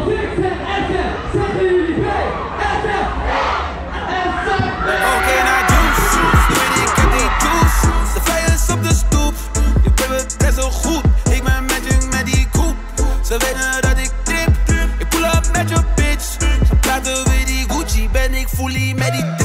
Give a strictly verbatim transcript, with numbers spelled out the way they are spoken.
Oké, naar juice. Je weet ik heb die juice. De vijand op de stoep. Je bent best wel goed. Ik ben matching met die groep. Ze weten dat ik trip. Ik pull up met je bitch. Ze praten weer die Gucci. Ben ik fully met die trip.